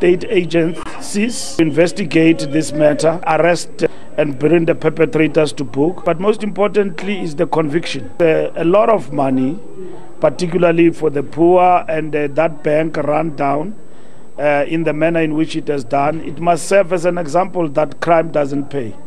state agencies to investigate this matter, arrest and bring the perpetrators to book. But most importantly is the conviction. A lot of money, particularly for the poor, and that bank run down in the manner in which it has done. It must serve as an example that crime doesn't pay.